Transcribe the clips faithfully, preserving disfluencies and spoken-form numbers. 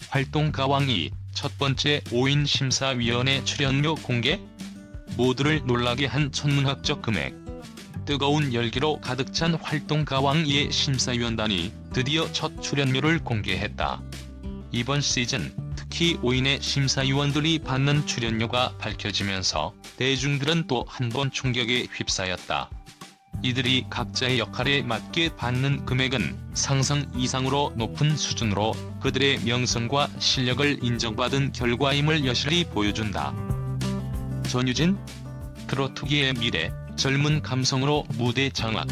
활동 가왕이 첫 번째 오 인 심사위원회 출연료 공개? 모두를 놀라게 한 천문학적 금액. 뜨거운 열기로 가득 찬 활동 가왕이의 심사위원단이 드디어 첫 출연료를 공개했다. 이번 시즌 특히 오 인의 심사위원들이 받는 출연료가 밝혀지면서 대중들은 또 한 번 충격에 휩싸였다. 이들이 각자의 역할에 맞게 받는 금액은 상상 이상으로 높은 수준으로 그들의 명성과 실력을 인정받은 결과임을 여실히 보여준다. 전유진? 트로트계의 미래, 젊은 감성으로 무대 장악.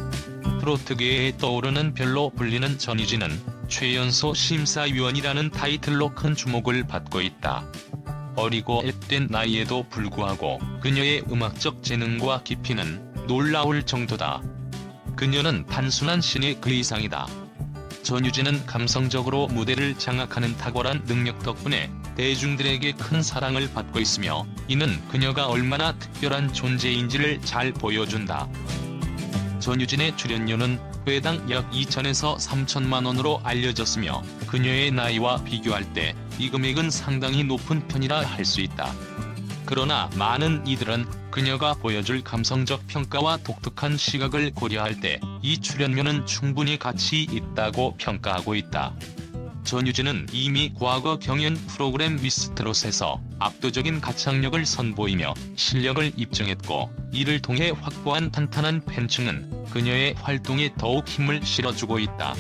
트로트계에 떠오르는 별로 불리는 전유진은 최연소 심사위원이라는 타이틀로 큰 주목을 받고 있다. 어리고 앳된 나이에도 불구하고 그녀의 음악적 재능과 깊이는 놀라울 정도다. 그녀는 단순한 신의 그 이상이다. 전유진은 감성적으로 무대를 장악하는 탁월한 능력 덕분에 대중들에게 큰 사랑을 받고 있으며 이는 그녀가 얼마나 특별한 존재인지를 잘 보여준다. 전유진의 출연료는 회당 약 이천에서 삼천만 원으로 알려졌으며 그녀의 나이와 비교할 때 이 금액은 상당히 높은 편이라 할 수 있다. 그러나 많은 이들은 그녀가 보여줄 감성적 평가와 독특한 시각을 고려할 때 이 출연료는 충분히 가치 있다고 평가하고 있다. 전유진은 이미 과거 경연 프로그램 미스트롯에서 압도적인 가창력을 선보이며 실력을 입증했고 이를 통해 확보한 탄탄한 팬층은 그녀의 활동에 더욱 힘을 실어주고 있다.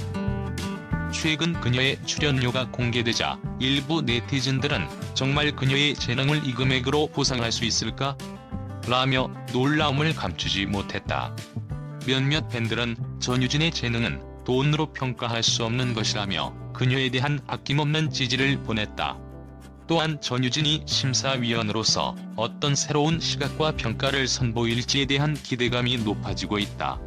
최근 그녀의 출연료가 공개되자 일부 네티즌들은 정말 그녀의 재능을 이 금액으로 보상할 수 있을까? 라며 놀라움을 감추지 못했다. 몇몇 팬들은 전유진의 재능은 돈으로 평가할 수 없는 것이라며 그녀에 대한 아낌없는 지지를 보냈다. 또한 전유진이 심사위원으로서 어떤 새로운 시각과 평가를 선보일지에 대한 기대감이 높아지고 있다.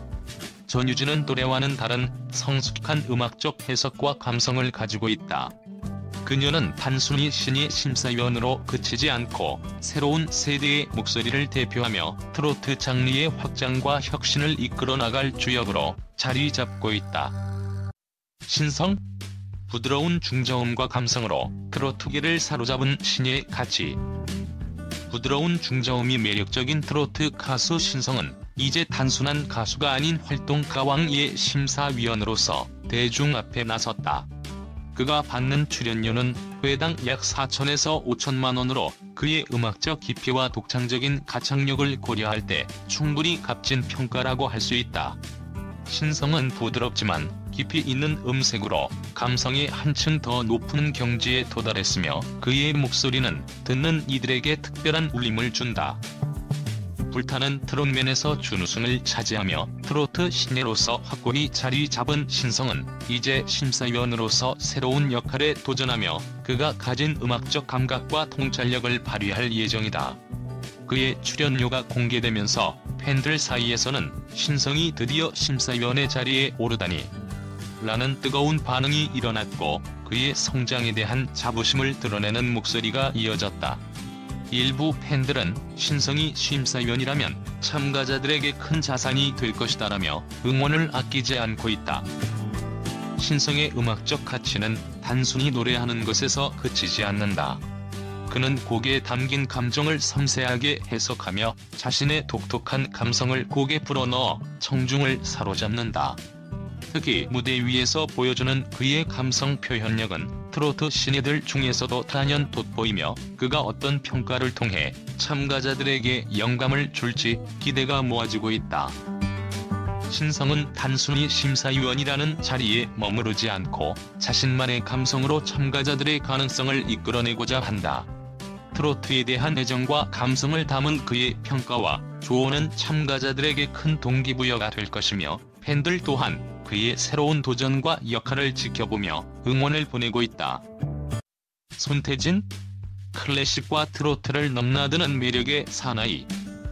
전유진은 또래와는 다른 성숙한 음악적 해석과 감성을 가지고 있다. 그녀는 단순히 신의 심사위원으로 그치지 않고 새로운 세대의 목소리를 대표하며 트로트 장르의 확장과 혁신을 이끌어 나갈 주역으로 자리 잡고 있다. 신성? 부드러운 중저음과 감성으로 트로트계를 사로잡은 신의 가치. 부드러운 중저음이 매력적인 트로트 가수 신성은 이제 단순한 가수가 아닌 활동 가왕의 심사위원으로서 대중 앞에 나섰다. 그가 받는 출연료는 회당 약 사천에서 오천만 원으로 그의 음악적 깊이와 독창적인 가창력을 고려할 때 충분히 값진 평가라고 할 수 있다. 신성은 부드럽지만 깊이 있는 음색으로 감성이 한층 더 높은 경지에 도달했으며 그의 목소리는 듣는 이들에게 특별한 울림을 준다. 불타는 트롯맨에서 준우승을 차지하며 트로트 신예로서 확고히 자리 잡은 신성은 이제 심사위원으로서 새로운 역할에 도전하며 그가 가진 음악적 감각과 통찰력을 발휘할 예정이다. 그의 출연료가 공개되면서 팬들 사이에서는 신성이 드디어 심사위원의 자리에 오르다니 라는 뜨거운 반응이 일어났고 그의 성장에 대한 자부심을 드러내는 목소리가 이어졌다. 일부 팬들은 신성이 심사위원이라면 참가자들에게 큰 자산이 될 것이다라며 응원을 아끼지 않고 있다. 신성의 음악적 가치는 단순히 노래하는 것에서 그치지 않는다. 그는 곡에 담긴 감정을 섬세하게 해석하며 자신의 독특한 감성을 곡에 불어넣어 청중을 사로잡는다. 특히 무대 위에서 보여주는 그의 감성 표현력은 트로트 신예들 중에서도 단연 돋보이며 그가 어떤 평가를 통해 참가자들에게 영감을 줄지 기대가 모아지고 있다. 신성은 단순히 심사위원이라는 자리에 머무르지 않고 자신만의 감성으로 참가자들의 가능성을 이끌어내고자 한다. 트로트에 대한 애정과 감성을 담은 그의 평가와 조언은 참가자들에게 큰 동기부여가 될 것이며 팬들 또한 그의 새로운 도전과 역할을 지켜보며 응원을 보내고 있다. 손태진? 클래식과 트로트를 넘나드는 매력의 사나이.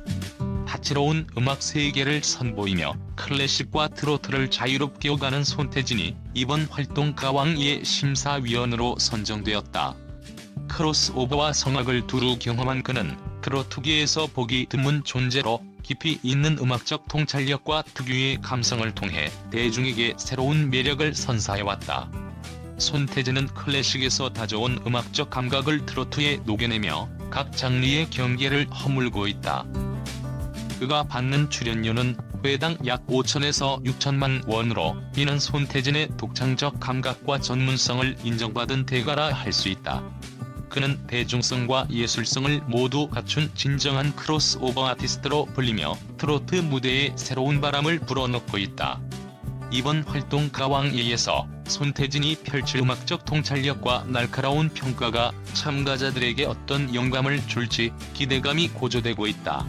다채로운 음악 세계를 선보이며 클래식과 트로트를 자유롭게 오가는 손태진이 이번 활동 가왕의 심사위원으로 선정되었다. 크로스오버와 성악을 두루 경험한 그는 트로트계에서 보기 드문 존재로 깊이 있는 음악적 통찰력과 특유의 감성을 통해 대중에게 새로운 매력을 선사해왔다. 손태진은 클래식에서 다져온 음악적 감각을 트로트에 녹여내며 각 장르의 경계를 허물고 있다. 그가 받는 출연료는 회당 약 오천에서 육천만 원으로 이는 손태진의 독창적 감각과 전문성을 인정받은 대가라 할 수 있다. 그는 대중성과 예술성을 모두 갖춘 진정한 크로스오버 아티스트로 불리며 트로트 무대에 새로운 바람을 불어넣고 있다. 이번 활동 가왕예에서 손태진이 펼칠 음악적 통찰력과 날카로운 평가가 참가자들에게 어떤 영감을 줄지 기대감이 고조되고 있다.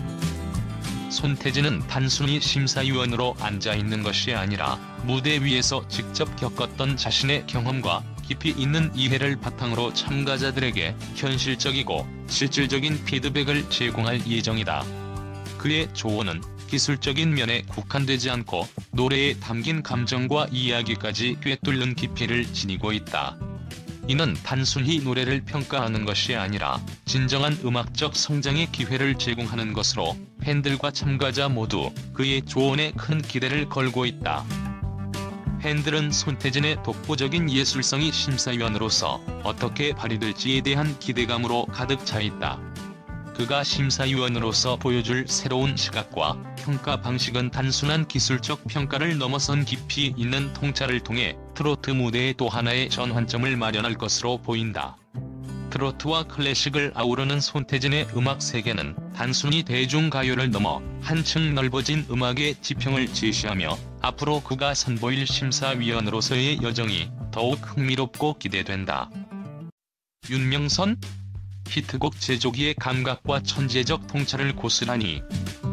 손태진은 단순히 심사위원으로 앉아있는 것이 아니라 무대 위에서 직접 겪었던 자신의 경험과 깊이 있는 이해를 바탕으로 참가자들에게 현실적이고 실질적인 피드백을 제공할 예정이다. 그의 조언은 기술적인 면에 국한되지 않고 노래에 담긴 감정과 이야기까지 꿰뚫는 깊이를 지니고 있다. 이는 단순히 노래를 평가하는 것이 아니라 진정한 음악적 성장의 기회를 제공하는 것으로 팬들과 참가자 모두 그의 조언에 큰 기대를 걸고 있다. 팬들은 손태진의 독보적인 예술성이 심사위원으로서 어떻게 발휘될지에 대한 기대감으로 가득 차 있다. 그가 심사위원으로서 보여줄 새로운 시각과 평가 방식은 단순한 기술적 평가를 넘어선 깊이 있는 통찰을 통해 트로트 무대에 또 하나의 전환점을 마련할 것으로 보인다. 트로트와 클래식을 아우르는 손태진의 음악 세계는 단순히 대중가요를 넘어 한층 넓어진 음악의 지평을 제시하며 앞으로 그가 선보일 심사위원으로서의 여정이 더욱 흥미롭고 기대된다. 윤명선? 히트곡 제조기의 감각과 천재적 통찰을 고스란히.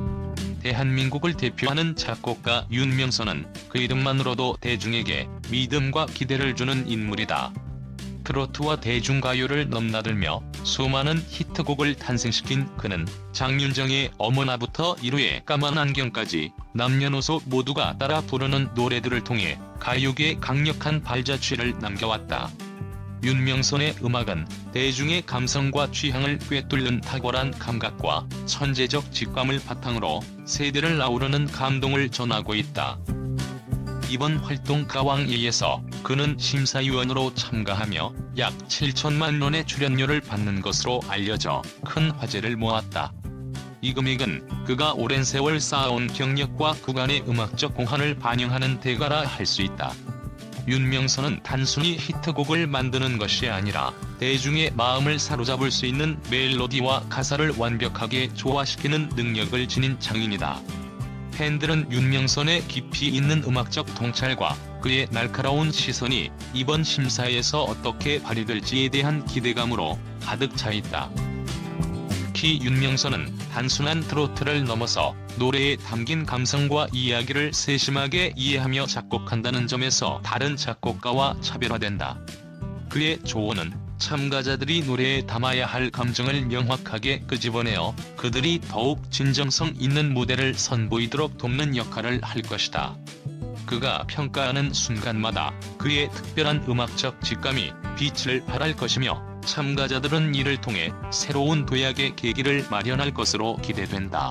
대한민국을 대표하는 작곡가 윤명선은 그 이름만으로도 대중에게 믿음과 기대를 주는 인물이다. 트로트와 대중가요를 넘나들며 수많은 히트곡을 탄생시킨 그는 장윤정의 어머나부터 이루의 까만 안경까지 남녀노소 모두가 따라 부르는 노래들을 통해 가요계에 강력한 발자취를 남겨왔다. 윤명선의 음악은 대중의 감성과 취향을 꿰뚫는 탁월한 감각과 천재적 직감을 바탕으로 세대를 아우르는 감동을 전하고 있다. 이번 활동 가왕예에서 그는 심사위원으로 참가하며 약 칠천만 원의 출연료를 받는 것으로 알려져 큰 화제를 모았다. 이 금액은 그가 오랜 세월 쌓아온 경력과 그간의 음악적 공헌을 반영하는 대가라 할 수 있다. 윤명선은 단순히 히트곡을 만드는 것이 아니라 대중의 마음을 사로잡을 수 있는 멜로디와 가사를 완벽하게 조화시키는 능력을 지닌 장인이다. 팬들은 윤명선의 깊이 있는 음악적 통찰과 그의 날카로운 시선이 이번 심사에서 어떻게 발휘될지에 대한 기대감으로 가득 차 있다. 특히 윤명선은 단순한 트로트를 넘어서 노래에 담긴 감성과 이야기를 세심하게 이해하며 작곡한다는 점에서 다른 작곡가와 차별화된다. 그의 조언은 참가자들이 노래에 담아야 할 감정을 명확하게 끄집어내어 그들이 더욱 진정성 있는 무대를 선보이도록 돕는 역할을 할 것이다. 그가 평가하는 순간마다 그의 특별한 음악적 직감이 빛을 발할 것이며 참가자들은 이를 통해 새로운 도약의 계기를 마련할 것으로 기대된다.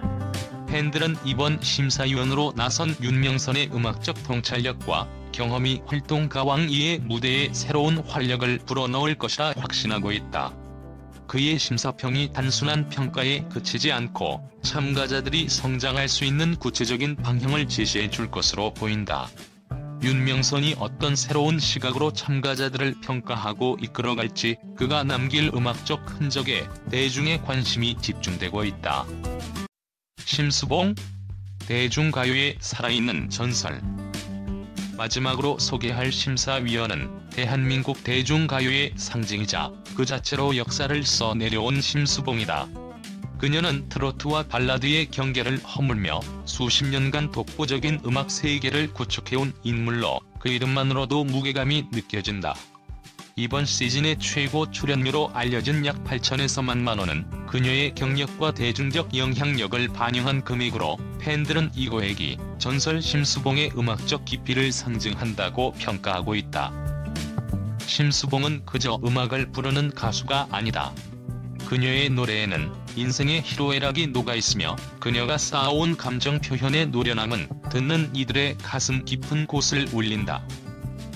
팬들은 이번 심사위원으로 나선 윤명선의 음악적 통찰력과 경험이 활동 가왕이의 무대에 새로운 활력을 불어넣을 것이라 확신하고 있다. 그의 심사평이 단순한 평가에 그치지 않고 참가자들이 성장할 수 있는 구체적인 방향을 제시해 줄 것으로 보인다. 윤명선이 어떤 새로운 시각으로 참가자들을 평가하고 이끌어갈지 그가 남길 음악적 흔적에 대중의 관심이 집중되고 있다. 심수봉? 대중가요의 살아있는 전설. 마지막으로 소개할 심사위원은 대한민국 대중가요의 상징이자 그 자체로 역사를 써내려온 심수봉이다. 그녀는 트로트와 발라드의 경계를 허물며 수십 년간 독보적인 음악 세계를 구축해온 인물로 그 이름만으로도 무게감이 느껴진다. 이번 시즌의 최고 출연료로 알려진 약 팔천에서 만만 원은 그녀의 경력과 대중적 영향력을 반영한 금액으로 팬들은 이 고액이 전설 심수봉의 음악적 깊이를 상징한다고 평가하고 있다. 심수봉은 그저 음악을 부르는 가수가 아니다. 그녀의 노래에는 인생의 희로애락이 녹아있으며 그녀가 쌓아온 감정 표현의 노련함은 듣는 이들의 가슴 깊은 곳을 울린다.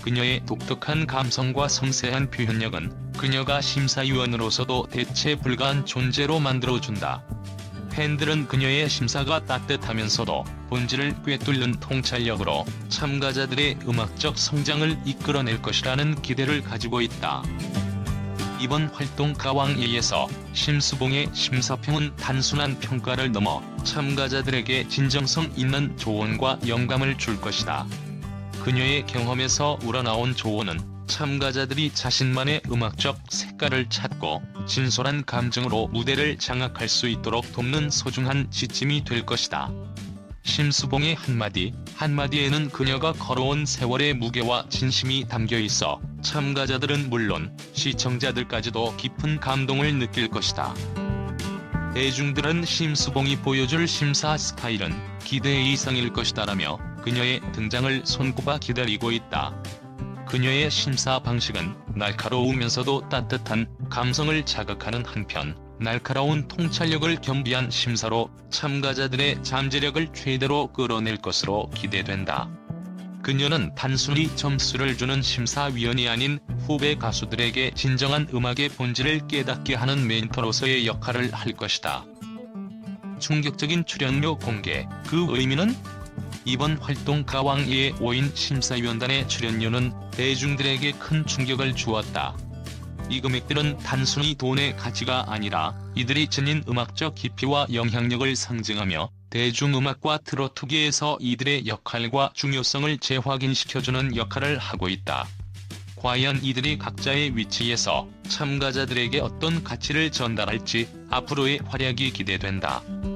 그녀의 독특한 감성과 섬세한 표현력은 그녀가 심사위원으로서도 대체 불가한 존재로 만들어준다. 팬들은 그녀의 심사가 따뜻하면서도 본질을 꿰뚫는 통찰력으로 참가자들의 음악적 성장을 이끌어낼 것이라는 기대를 가지고 있다. 이번 활동 가왕예에서 심수봉의 심사평은 단순한 평가를 넘어 참가자들에게 진정성 있는 조언과 영감을 줄 것이다. 그녀의 경험에서 우러나온 조언은 참가자들이 자신만의 음악적 색깔을 찾고 진솔한 감정으로 무대를 장악할 수 있도록 돕는 소중한 지침이 될 것이다. 심수봉의 한마디 한마디에는 그녀가 걸어온 세월의 무게와 진심이 담겨 있어 참가자들은 물론 시청자들까지도 깊은 감동을 느낄 것이다. 대중들은 심수봉이 보여줄 심사 스타일은 기대 이상일 것이다라며 그녀의 등장을 손꼽아 기다리고 있다. 그녀의 심사 방식은 날카로우면서도 따뜻한 감성을 자극하는 한편 날카로운 통찰력을 겸비한 심사로 참가자들의 잠재력을 최대로 끌어낼 것으로 기대된다. 그녀는 단순히 점수를 주는 심사위원이 아닌 후배 가수들에게 진정한 음악의 본질을 깨닫게 하는 멘토로서의 역할을 할 것이다. 충격적인 출연료 공개, 그 의미는? 이번 활동 가왕예의 오 인 심사위원단의 출연료는 대중들에게 큰 충격을 주었다. 이 금액들은 단순히 돈의 가치가 아니라 이들이 지닌 음악적 깊이와 영향력을 상징하며 대중음악과 트로트계에서 이들의 역할과 중요성을 재확인시켜주는 역할을 하고 있다. 과연 이들이 각자의 위치에서 참가자들에게 어떤 가치를 전달할지 앞으로의 활약이 기대된다.